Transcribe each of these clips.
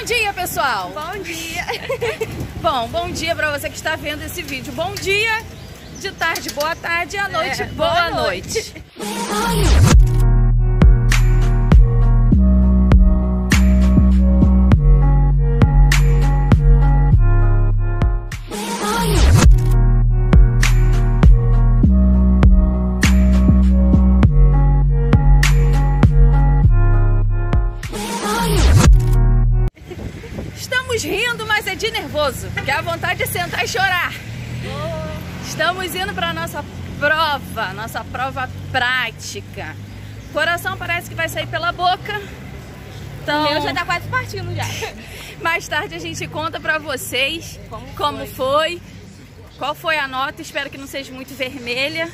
Bom dia, pessoal! Bom dia! Bom dia pra você que está vendo esse vídeo. Bom dia, de tarde, boa tarde, à noite, boa noite. Estamos rindo, mas é de nervoso, que a vontade é sentar e chorar. Estamos indo para nossa prova prática. O coração parece que vai sair pela boca. Então, O meu já tá quase partindo já. mais tarde a gente conta pra vocês como foi, qual foi a nota. Espero que não seja muito vermelha.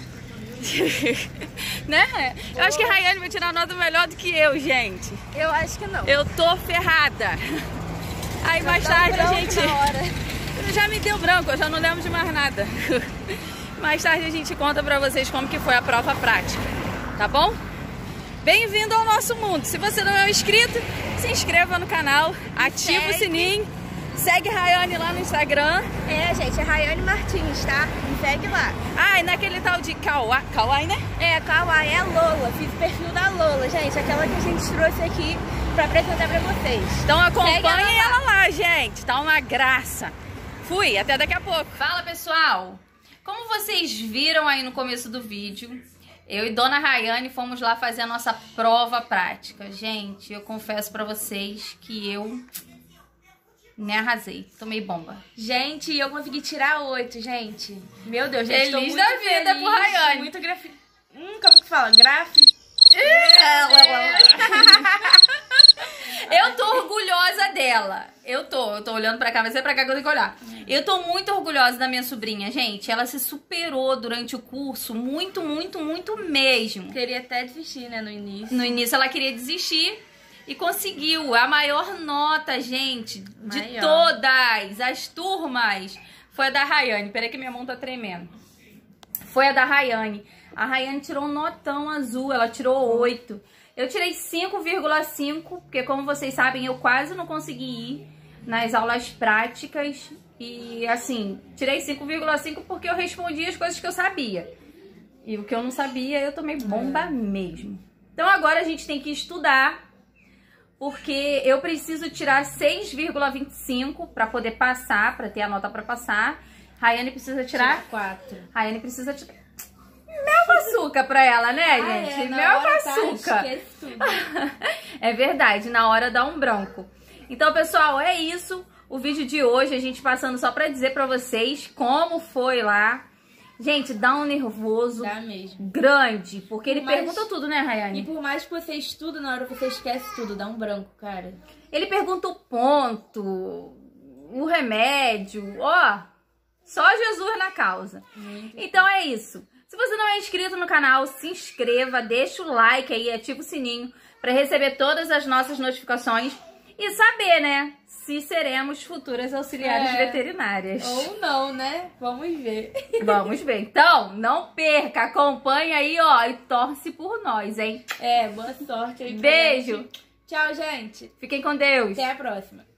Né? Eu acho que a Rayane vai tirar a nota melhor do que eu, gente. Eu acho que não. Eu tô ferrada. Aí mais tarde a gente... Já me deu branco, eu já não lembro de mais nada. Mais tarde a gente conta pra vocês como que foi a prova prática, tá bom? Bem-vindo ao nosso mundo. Se você não é inscrito, se inscreva no canal, ativa o sininho, segue a Rayane lá no Instagram. É, gente, é Rayane Martins, tá? Me segue lá. Ah, e naquele tal de Kawaii, né? É, Kawaii, é a Lola. Fiz o perfil da Lola, gente. Aquela que a gente trouxe aqui pra apresentar pra vocês. Então acompanhem ela ela lá, gente. Tá uma graça. Fui, até daqui a pouco. Fala, pessoal. Como vocês viram aí no começo do vídeo, eu e Dona Rayane fomos lá fazer a nossa prova prática. Gente, eu confesso pra vocês que eu me arrasei. Tomei bomba. Gente, eu consegui tirar 8, gente. Meu Deus, gente, Feliz da vida por Rayane. Muito como que fala? Eu tô orgulhosa dela. Eu tô olhando pra cá, mas é pra cá que eu tenho que olhar. Eu tô muito orgulhosa da minha sobrinha, gente. Ela se superou durante o curso, muito mesmo. Queria até desistir, né, no início. No início ela queria desistir e conseguiu. A maior nota, gente, de todas as turmas foi a da Rayane. Peraí que minha mão tá tremendo. Foi a da Rayane. A Rayane tirou um notão azul, ela tirou 8. Eu tirei 5,5, porque como vocês sabem, eu quase não consegui ir nas aulas práticas. E assim, tirei 5,5 porque eu respondi as coisas que eu sabia. E o que eu não sabia, eu tomei bomba mesmo. Então agora a gente tem que estudar, porque eu preciso tirar 6,25 para poder passar, para ter a nota para passar. Rayane precisa tirar 4. Rayane precisa tirar mel com açúcar pra ela, né, gente? Mel com açúcar. É verdade, na hora dá um branco. Então, pessoal, é isso. O vídeo de hoje, a gente passando só pra dizer pra vocês como foi lá. Gente, dá um nervoso grande, porque ele pergunta tudo, né, Rayane? E por mais que você estuda, na hora você esquece tudo, dá um branco, cara. Ele pergunta o ponto, o remédio, ó, só Jesus na causa. Então é isso. Se você não é inscrito no canal, se inscreva, deixa o like aí, ativa o sininho para receber todas as nossas notificações e saber, né, se seremos futuras auxiliares veterinárias. Ou não, né? Vamos ver. Vamos ver. Então, não perca, acompanha aí, ó, e torce por nós, hein? Boa sorte aí. Beijo. Tchau, gente. Fiquem com Deus. Até a próxima.